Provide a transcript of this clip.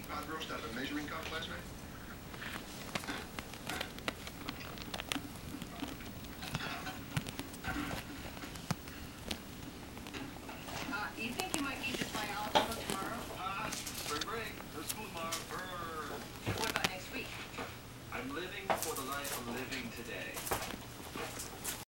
pot roast out of a measuring cup last night?